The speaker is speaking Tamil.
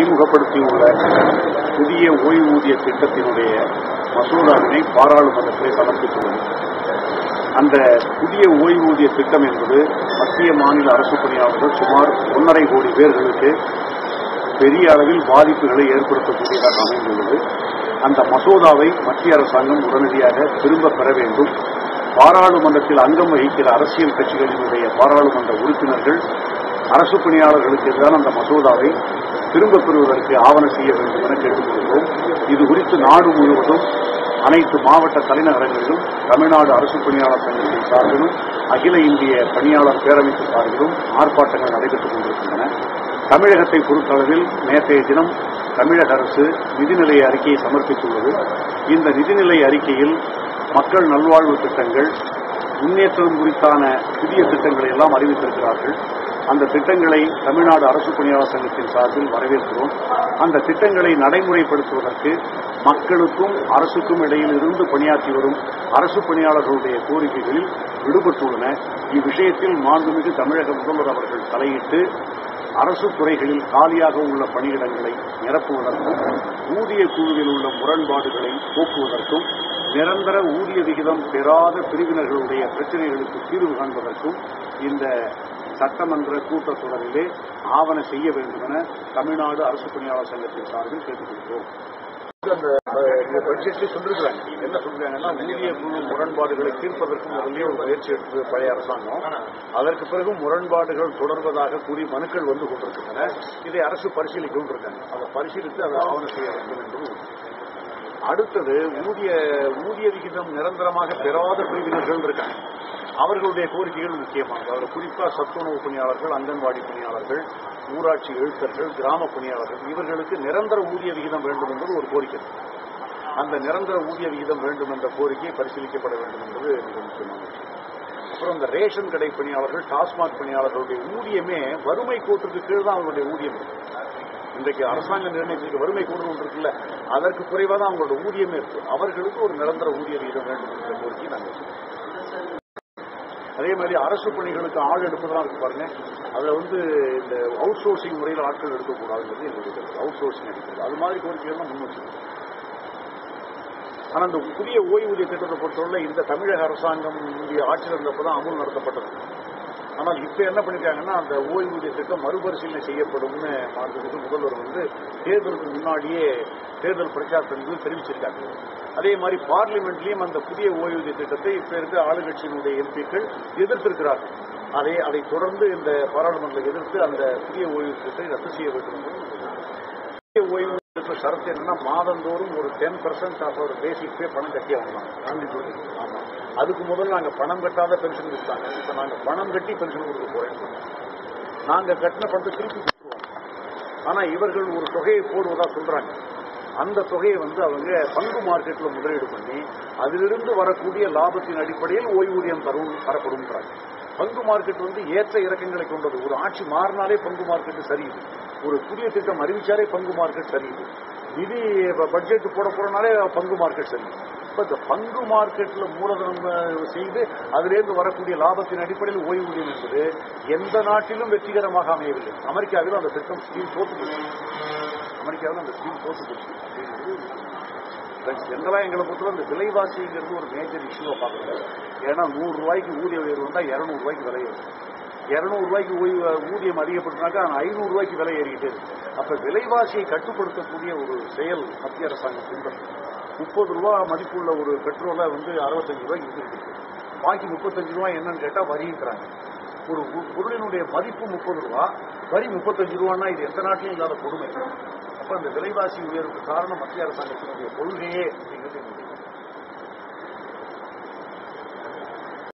அறிமுகப்படுத்தியுள்ள புதிய ஓய்வூதிய திட்டத்தினுடைய மசோதாவினை பாராளுமன்றத்திலே சமர்ப்பித்துள்ளது. அந்த புதிய ஓய்வூதிய திட்டம் என்பது மத்திய மாநில அரசு பணியாளர்கள் சுமார் 1.5 கோடி பேர்களுக்கு பெரிய அளவில் பாதிப்புகளை ஏற்படுத்தக்கூடியதாக அமைந்துள்ளது. அந்த மசோதாவை மத்திய அரசாங்கம் உடனடியாக திரும்பப் பெற வேண்டும். பாராளுமன்றத்தில் அங்கம் வகிக்கிற அரசியல் கட்சிகளினுடைய பாராளுமன்ற உறுப்பினர்கள் அரசு பணியாளர்களுக்கு எதிரான அந்த மசோதாவை திரும்பப் பெறுவதற்கு ஆவண செய்ய வேண்டும் என கேட்டுக்கொள்கிறோம். இது குறித்து நாடு முழுவதும் அனைத்து மாவட்ட தலைநகரங்களிலும் தமிழ்நாடு அரசு பணியாளர் சங்கத்தின் சார்பிலும் அகில இந்திய பணியாளர் பேரமைப்பு சார்பிலும் ஆர்ப்பாட்டங்கள் நடைபெற்றுக் கொண்டிருக்கின்றன. தமிழகத்தை பொறுத்தளவில் நேற்றைய தினம் தமிழக அரசு நிதிநிலை அறிக்கையை சமர்ப்பித்துள்ளது. இந்த நிதிநிலை அறிக்கையில் மக்கள் நல்வாழ்வு திட்டங்கள், முன்னேற்றம் குறித்தான புதிய திட்டங்களை எல்லாம் அறிவித்திருக்கிறார்கள். அந்த திட்டங்களை தமிழ்நாடு அரசு பணியாளர் சங்கத்தின் சார்பில் வரவேற்கிறோம். அந்த திட்டங்களை நடைமுறைப்படுத்துவதற்கு மக்களுக்கும் அரசுக்கும் இடையில் இருந்து பணியாற்றி வரும் அரசு பணியாளர்களுடைய கோரிக்கைகளில் விடுபட்டுள்ளன. இவ்விஷயத்தில் மாண்புமிகு தமிழக முதல்வர் அவர்கள் தலையிட்டு அரசு துறைகளில் காலியாக உள்ள பணியிடங்களை நிரப்புவதற்கும் ஊதிய குழுவில் உள்ள முரண்பாடுகளை போக்குவதற்கும் நிரந்தர ஊதிய விகிதம் பெறாத பிரிவினர்களுடைய பிரச்சினைகளுக்கு தீர்வு காண்பதற்கும் இந்த சட்டமன்ற கூட்டத்தொடரிலே ஆவண செய்ய வேண்டும் என தமிழ்நாடு அரசு பணியாளர் சங்கத்தின் சார்பில் கேட்டுக்கொள்கிறோம். அந்த பட்ஜெட்டில் சொல்லிருக்கிறாங்க. என்ன சொல்றாங்கன்னா, ஊதிய குழு முரண்பாடுகளை தீர்ப்பதற்கு முதலே ஒரு முயற்சி எடுத்து பழைய அரசாங்கம். அதற்கு பிறகு முரண்பாடுகள் தொடர்வதாக கூறி மனுக்கள் வந்து கொண்டிருக்கின்றன. இதை அரசு பரிசீலிக்க கொண்டிருக்காங்க. அதை பரிசீலித்து அதை ஆவணம் செய்ய வேண்டும் என்று. அடுத்தது ஊதிய விகிதம் நிரந்தரமாக பெறாத பிரிவினர்கள் இருக்காங்க. அவர்களுடைய கோரிக்கைகள் முக்கியமானது. அவர் குறிப்பாக சத்துணவு பணியாளர்கள், அங்கன்வாடி பணியாளர்கள், ஊராட்சி எழுத்தர்கள், கிராம பணியாளர்கள், இவர்களுக்கு நிரந்தர ஊதிய விகிதம் வேண்டும் என்பது ஒரு கோரிக்கை. அந்த நிரந்தர ஊதிய விகிதம் வேண்டும் என்ற கோரிக்கை பரிசீலிக்கப்பட வேண்டும் என்பது மிக முக்கியமானது. அப்புறம் இந்த ரேஷன் கடை பணியாளர்கள், டாஸ்மாக் பணியாளர்களுடைய ஊதியமே வறுமை கோட்டுக்கு கீழ் தான் அவர்களுடைய ஊதியம். இன்றைக்கு அரசாங்கம் நிர்ணயிச்சிருக்க வறுமை கோடு ஒன்று இருக்குல்ல, அதற்கு குறைவாக தான் அவங்களோட ஊதியமே இருக்கு. அவர்களுக்கு ஒரு நிரந்தர ஊதிய விகிதம் வேண்டும் என்ற கோரிக்கை நாங்கள். அதே மாதிரி அரசு பணிகளுக்கு ஆள் எடுப்பதெல்லாம் இருக்கு பாருங்க. அதுல இந்த அவுட் சோர்சிங் முறையில் ஆட்கள் எடுக்கக்கூடாதுங்கிறது எங்களுடைய அவுட் சோர்சிங் எடுக்கிறது. அது மாதிரி கோரிக்கைகள் தான் முன் வச்சிருக்கோம். ஆனால் இந்த புதிய ஓய்வூதிய திட்டத்தை பொறுத்தவரை இந்த தமிழக அரசாங்கம் ஆட்சியில் இருந்தப்பதான் அமல் நடத்தப்பட்டது. ஆனால் இப்ப என்ன பண்ணிருக்காங்கன்னா, அந்த ஓய்வூதிய திட்டம் மறுபரிசீலனை செய்யப்படும்னு முதல்வர் தேர்தலுக்கு முன்னாடியே தேர்தல் பிரச்சாரத்திற்கு தெரிவிச்சிருக்காங்க. அதே மாதிரி பார்லிமெண்ட்லயும் அந்த புதிய ஓய்வூதிய திட்டத்தை இப்ப இருக்க ஆளுங்கட்சியினுடைய எம்பிக்கள் எதிர்த்திருக்கிறார்கள். அதை தொடர்ந்து இந்த பாராளுமன்றத்தை எதிர்த்து அந்த புதிய ஓய்வூதிய திட்டத்தை ரத்து செய்ய வேண்டும். புதிய ஓய்வூதிய ஷரத்து என்னன்னா, மாதந்தோறும் ஒரு 10% ஆஃப் ஒரு பேசிக் பே பணம் கட்டி ஆகலாம். ஆமா, அதுக்கு முதல்ல நாங்க பணம் கட்டாத பென்ஷன் கொடுத்தாங்க. இப்ப நாங்க பணம் கட்டி பென்ஷன் கொடுக்க போறேன். நாங்க கட்டின பணத்தை திருப்பி கொடுத்துருவோம். ஆனா இவர்கள் ஒரு தொகையை போடுவதா சொல்றாங்க. அந்த தொகையை அவங்க பங்கு மார்க்கெட்ல முதலீடு பண்ணி அதிலிருந்து வரக்கூடிய லாபத்தின் அடிப்படையில் ஓய்வூதியம் தரப்படும். பங்கு மார்க்கெட் ஏற்ற இறக்கங்களை கொண்டது. ஒரு ஆட்சி மாறினாலே பங்கு மார்க்கெட் சரியுது. ஒரு புதிய திட்டம் அறிவிச்சாலே பங்கு மார்க்கெட் சரியுது. நிதி பட்ஜெட் போட போறனாலே பங்கு மார்க்கெட் சரியுது. இப்ப இந்த பங்கு மார்க்கெட்ல மூலதனம் செய்து அதிலிருந்து வரக்கூடிய லாபத்தின் அடிப்படையில் ஓய்வூதியம் என்பது எந்த நாட்டிலும் வெற்றிகரமாக அமையவில்லை. அமெரிக்காவில் அந்த திட்டம் ஸ்கீம் தோற்று போச்சு. ஜெனரலா எங்களை பொறுத்தவரை இந்த விலைவாசிங்கிறது ஒரு மேஜர் இஷ்யூவா பார்க்கறது. ஏன்னா 100 ரூபாய்க்கு ஊதிய உயர்வு வந்தா 200 ரூபாய்க்கு விலை ஏறும். 200 ரூபாய்க்கு ஊதியம் அதிகப்படுத்தினாக்கா 500 ரூபாய்க்கு விலை ஏறிக்கிட்டே இருக்கு. அப்ப விலைவாசியை கட்டுப்படுத்தக்கூடிய ஒரு செயல் மத்திய அரசாங்கம் பின்பற்றும். 30 ரூபாய் மதிப்புள்ள ஒரு பெட்ரோலை 65 ரூபாய்க்கு வித்துருக்கு. பாக்கி 35 ரூபாய் என்னன்னு கேட்டா வரிங்கிறாங்க. ஒரு பொருளினுடைய மதிப்பு 30 ரூபா, வரி 35 ரூபான்னா இது எந்த நாட்டிலும் இல்லாத கொடுமை. அப்ப அந்த விலைவாசி உயர்வுக்கு காரணம் மத்திய அரசாங்கத்தினுடைய கொள்கையே அப்படிங்கிறது